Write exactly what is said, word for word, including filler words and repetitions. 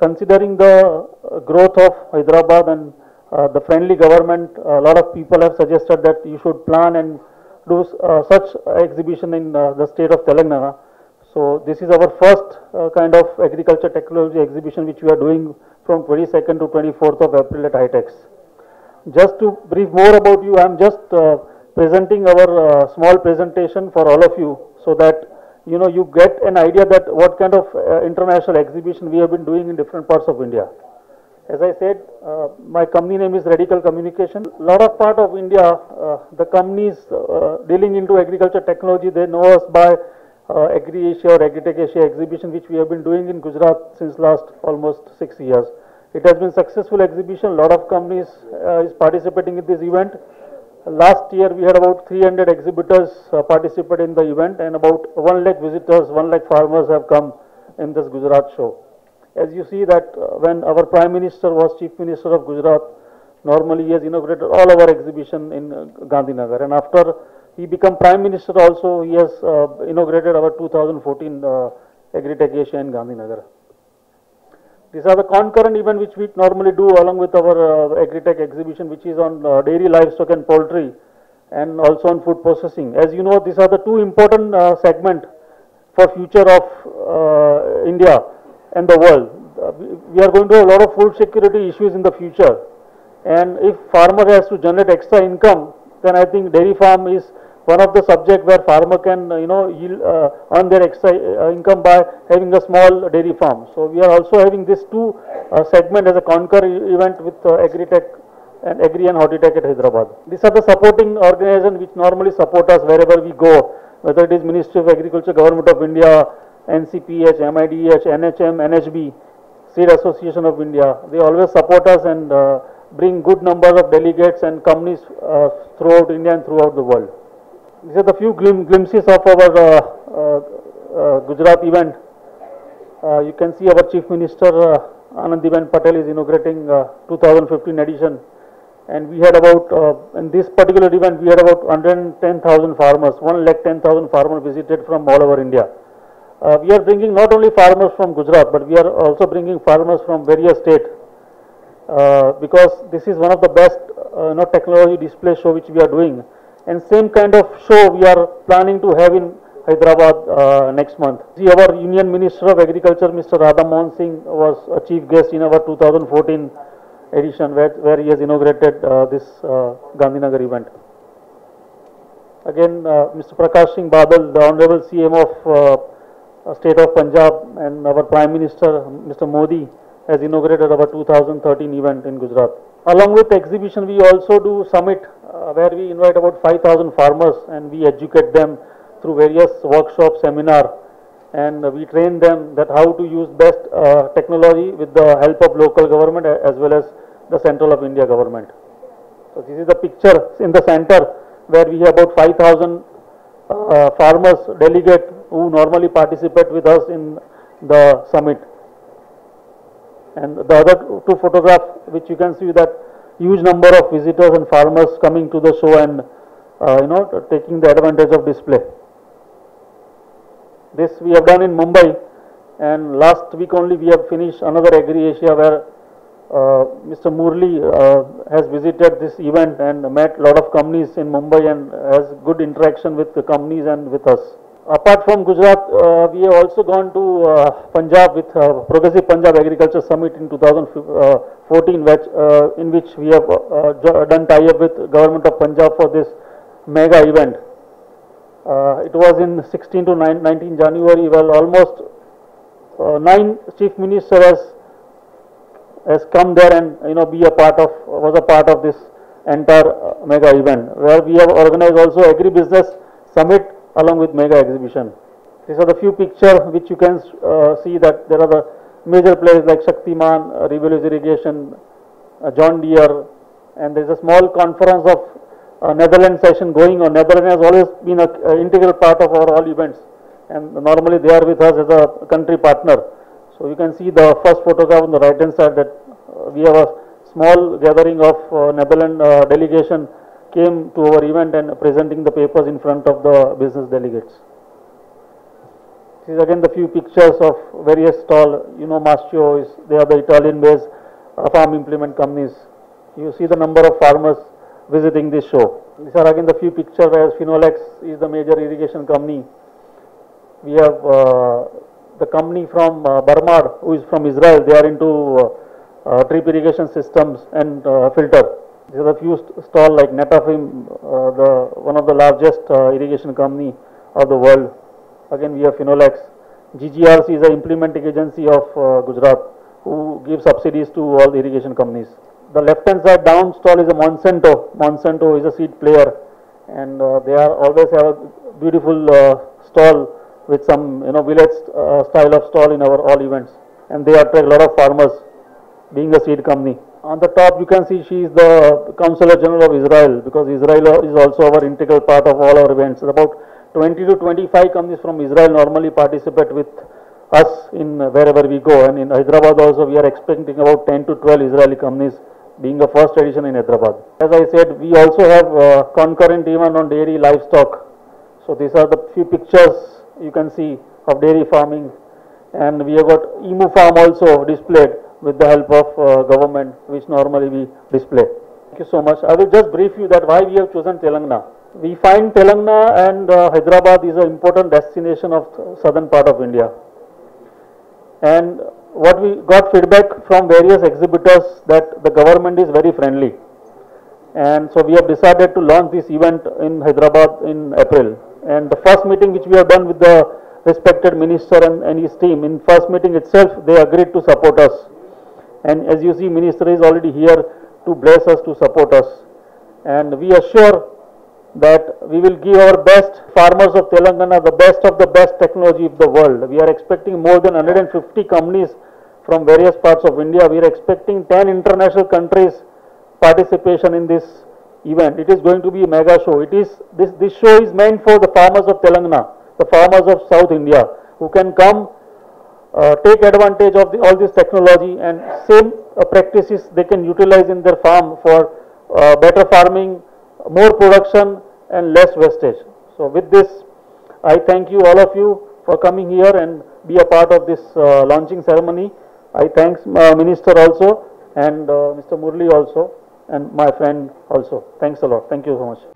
considering the uh, growth of Hyderabad and uh, the friendly government, a lot of people have suggested that you should plan and do uh, such exhibition in uh, the state of Telangana. So this is our first uh, kind of agriculture technology exhibition which we are doing from twenty-second to twenty-fourth of April at HITEX. Just to brief more about you, I am just uh, presenting our uh, small presentation for all of you, so that you know you get an idea that what kind of uh, international exhibition we have been doing in different parts of India. As I said, uh, my company name is Radical Communication. A lot of part of India, uh, the companies uh, dealing into agriculture technology, they know us by uh, Agri-Asia or Agritech Asia exhibition, which we have been doing in Gujarat since last almost six years. It has been successful exhibition. A lot of companies uh, is participating in this event. Last year we had about three hundred exhibitors uh, participate in the event, and about one lakh visitors, one lakh farmers have come in this Gujarat show. As you see that uh, when our Prime Minister was Chief Minister of Gujarat, normally he has inaugurated all our exhibition in uh, Gandhinagar, and after he became Prime Minister also, he has uh, inaugurated our two thousand fourteen uh, Agritech Asia in Gandhinagar. These are the concurrent event which we normally do along with our uh, Agritech exhibition, which is on uh, dairy, livestock and poultry, and also on food processing. As you know, these are the two important uh, segments for future of uh, India and the world. Uh, we are going to have a lot of food security issues in the future, and if farmer has to generate extra income, then I think dairy farm is one of the subject where farmer can uh, you know yield, uh, earn their extra uh, income by having a small dairy farm. So we are also having this two uh, segment as a concur event with uh, Agritech and Agri and Hortitech at Hyderabad. These are the supporting organizations which normally support us wherever we go, whether it is Ministry of Agriculture, Government of India, N C P H, M I D H, N H M, N H B, Seed Association of India. They always support us and uh, bring good number of delegates and companies uh, throughout India and throughout the world. These are the few glim glimpses of our uh, uh, uh, Gujarat event. Uh, you can see our Chief Minister uh, Anandiben Patel is inaugurating uh, two thousand fifteen edition, and we had about uh, in this particular event we had about one hundred ten thousand farmers, one lakh ten thousand farmers visited from all over India. Uh, we are bringing not only farmers from Gujarat, but we are also bringing farmers from various states uh, because this is one of the best uh, you know, technology display show which we are doing. And same kind of show we are planning to have in Hyderabad uh, next month. See, our Union Minister of Agriculture, Mister Radha Mohan Singh, was a chief guest in our two thousand fourteen edition, where, where he has inaugurated uh, this uh, Gandhinagar event. Again, uh, Mister Prakash Singh Badal, the Honorable C M of uh, State of Punjab, and our Prime Minister, Mister Modi, has inaugurated our two thousand thirteen event in Gujarat. Along with the exhibition, we also do summit uh, where we invite about five thousand farmers and we educate them through various workshops, seminar, and uh, we train them that how to use best uh, technology with the help of local government as well as the central of India government. So this is the picture in the center where we have about five thousand uh, farmers delegate who normally participate with us in the summit. And the other two photographs which you can see that huge number of visitors and farmers coming to the show and uh, you know taking the advantage of display. This we have done in Mumbai, and last week only we have finished another Agri-Asia where uh, Mister Murli uh, has visited this event and met a lot of companies in Mumbai and has good interaction with the companies and with us. Apart from Gujarat, uh, we have also gone to uh, Punjab with uh, Progressive Punjab Agriculture Summit in two thousand fourteen, which, uh, in which we have uh, done tie-up with Government of Punjab for this mega event. Uh, it was in sixteen to nineteen January. Well, almost uh, nine chief ministers has, has come there and you know be a part of was a part of this entire uh, mega event, where we have organized also Agri-Business Summit along with mega exhibition. These are the few pictures which you can uh, see that there are the major players like Shaktiman, uh, Riverless Irrigation, uh, John Deere, and there is a small conference of uh, Netherlands session going on. Netherlands has always been an integral part of our all events, and normally they are with us as a country partner. So you can see the first photograph on the right hand side that uh, we have a small gathering of uh, Netherlands uh, delegation came to our event and presenting the papers in front of the business delegates. This is again the few pictures of various stall. You know, Mastio is, they are the Italian-based uh, farm implement companies. You see the number of farmers visiting this show. These are again the few pictures where Finolex is the major irrigation company. We have uh, the company from uh, Barmad, who is from Israel. They are into uh, uh, drip irrigation systems and uh, filter. These are a few st stall like Netafim, uh, the one of the largest uh, irrigation company of the world. Again, we have Finolex. G G R C is an implementing agency of uh, Gujarat, who gives subsidies to all the irrigation companies. The left hand side down stall is a Monsanto. Monsanto is a seed player, and uh, they are always have a beautiful uh, stall with some, you know, village uh, style of stall in our all events, and they attract a lot of farmers, being a seed company. On the top you can see she is the Consular General of Israel, because Israel is also our integral part of all our events. About twenty to twenty-five companies from Israel normally participate with us in uh, wherever we go, and in Hyderabad also we are expecting about ten to twelve Israeli companies, being the first edition in Hyderabad. As I said, we also have uh, concurrent event on dairy livestock. So these are the few pictures you can see of dairy farming, and we have got E M U farm also displayed with the help of uh, government, which normally we display. Thank you so much. I will just brief you that why we have chosen Telangana. We find Telangana and uh, Hyderabad is an important destination of the southern part of India. And what we got feedback from various exhibitors that the government is very friendly. And so we have decided to launch this event in Hyderabad in April. And the first meeting which we have done with the respected minister and, and his team, in first meeting itself they agreed to support us. And as you see, minister is already here to bless us, to support us. And we assure that we will give our best farmers of Telangana, the best of the best technology of the world. We are expecting more than one hundred fifty companies from various parts of India. We are expecting ten international countries participation in this event. It is going to be a mega show. It is this this show is meant for the farmers of Telangana, the farmers of South India, who can come uh, take advantage of the, all this technology, and same uh, practices they can utilize in their farm for uh, better farming, more production and less wastage. So with this, I thank you, all of you, for coming here and be a part of this uh, launching ceremony. I thank uh, Minister also, and uh, Mister Murli also, and my friend also. Thanks a lot. Thank you so much.